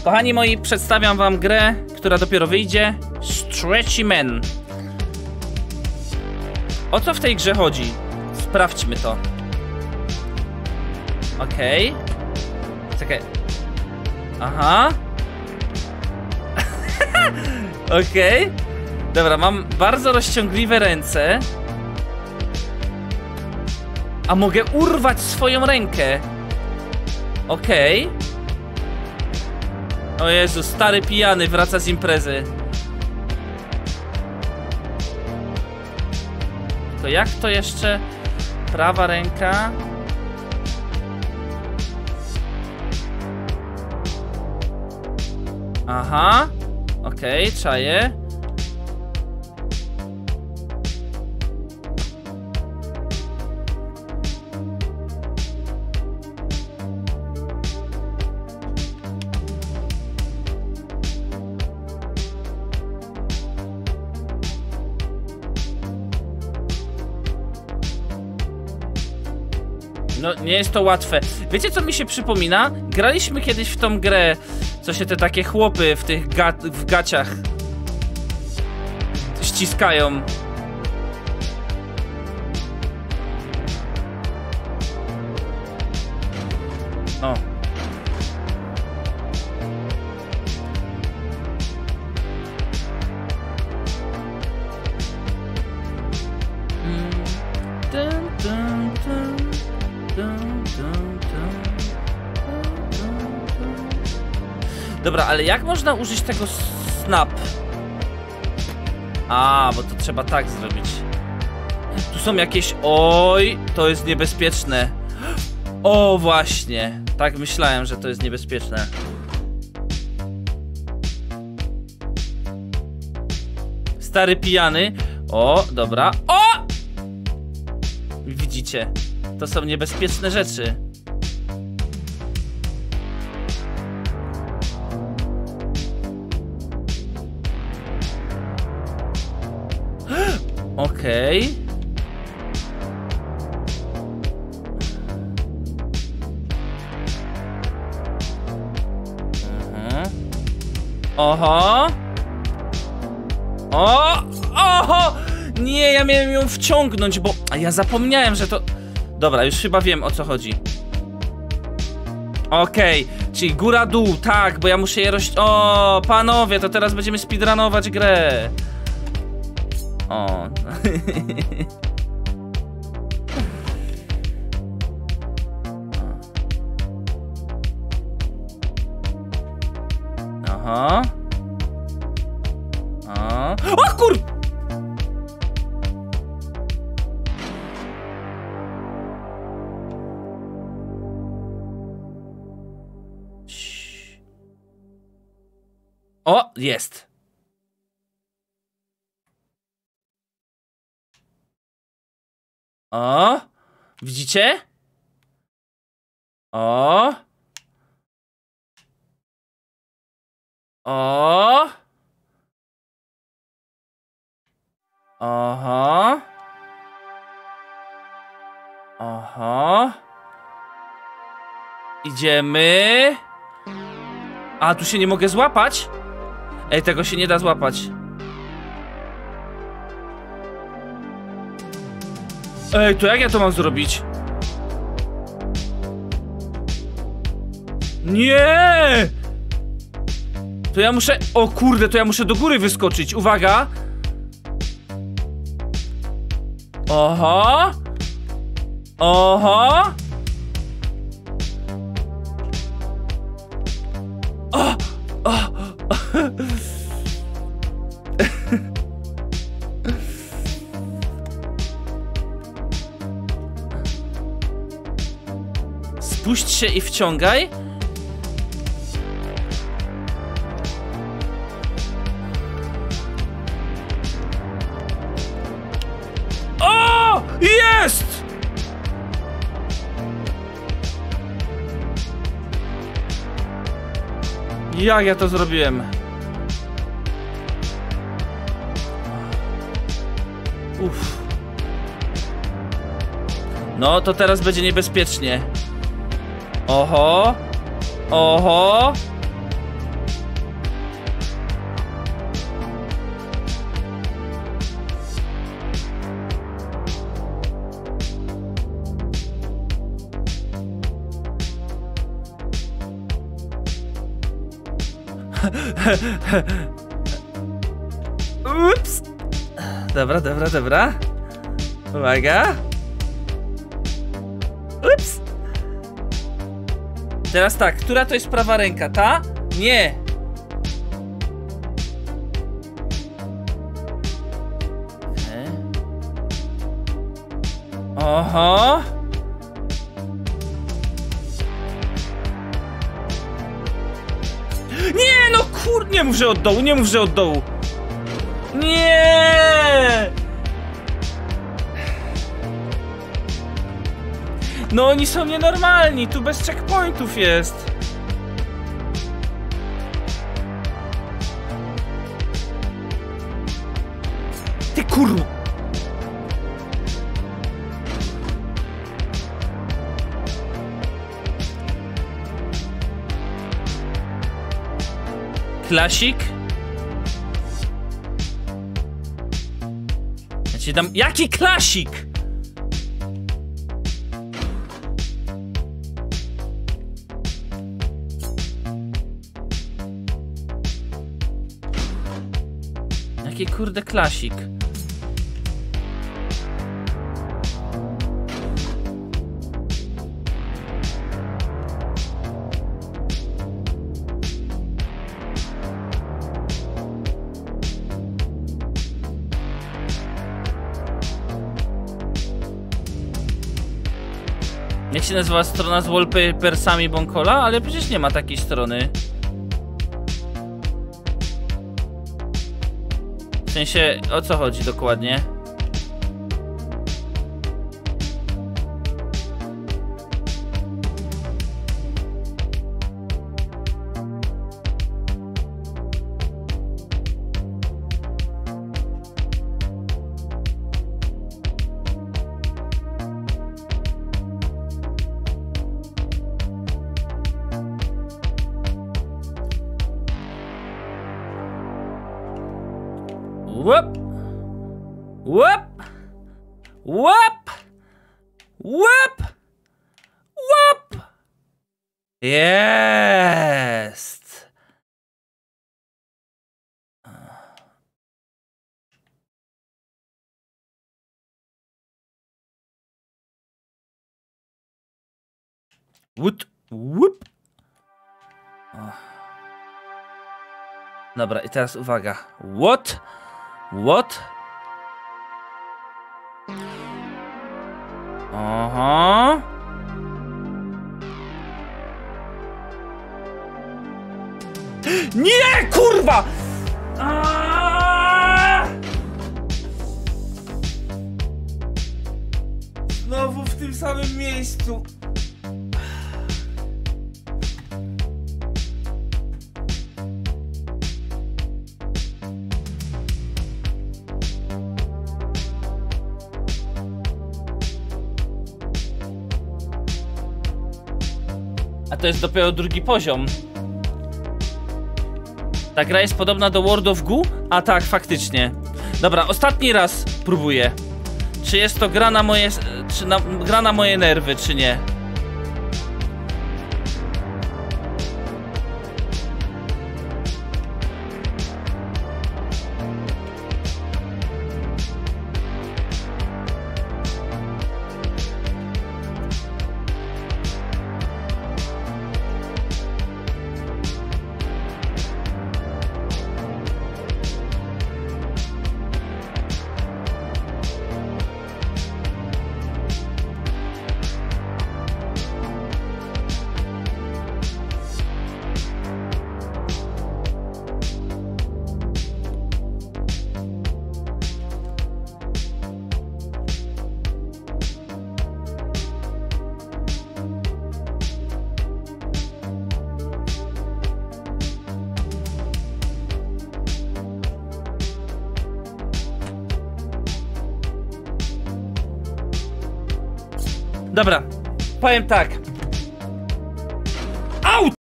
Kochani moi, przedstawiam wam grę, która dopiero wyjdzie. Stretchy Man. O co w tej grze chodzi? Sprawdźmy to. Okej. Czekaj. Aha. Okej. Dobra, mam bardzo rozciągliwe ręce. A mogę urwać swoją rękę. Okej. O Jezu, stary pijany wraca z imprezy. To jak to jeszcze? Prawa ręka. Aha. Okej, czaję. No, nie jest to łatwe. Wiecie, co mi się przypomina? Graliśmy kiedyś w tą grę, co się te takie chłopy w tych w gaciach ściskają. O. Dobra, ale jak można użyć tego snap? A, bo to trzeba tak zrobić. Tu są jakieś... Oj, to jest niebezpieczne. O, właśnie. Tak myślałem, że to jest niebezpieczne. Stary pijany. O, dobra. O! Widzicie? To są niebezpieczne rzeczy. Okej. Oho. O! Oho! Nie, ja miałem ją wciągnąć, bo... A ja zapomniałem, że to... Dobra, już chyba wiem, o co chodzi. Okej, czyli góra dół, tak, bo ja muszę je O, panowie, to teraz będziemy speedrunować grę. O. Aha. O kur... O, jest. O, widzicie? O. O. Aha. Aha. Idziemy. A, tu się nie mogę złapać? Ej, tego się nie da złapać. Ej, to jak ja to mam zrobić? Nie! To ja muszę... O kurde, to ja muszę do góry wyskoczyć. Uwaga! Oho! Oho! O! O! Spuść się i wciągaj. O! Jest! Jak ja to zrobiłem? Uff. No to teraz będzie niebezpiecznie. Oho. Oho. Ups. Dobra. Uwaga. Ups. Teraz tak, która to jest prawa ręka? Ta? Nie. Oho. Nie, no kur... Nie mów, że od dołu, nie mów, że od dołu. Nie! No oni są nienormalni, tu bez checkpointów jest. Ty kurwa. Klasik? Ja ci dam... Jaki klasik? Jaki kurde klasik? Jak się nazywa strona z wallpapersami Bonkola? Ale przecież nie ma takiej strony. W sensie, o co chodzi dokładnie? Łap! Łap! Łap! Łap! Łap! Jest! Łut! Łup! Dobra, i teraz uwaga. What? What? Aha. Nie, kurwa! Znowu w tym samym miejscu. A to jest dopiero drugi poziom. Ta gra jest podobna do World of Goo? A tak, faktycznie. Dobra, ostatni raz próbuję. Czy jest to gra na moje... gra na moje nerwy, czy nie? Dobra, powiem tak.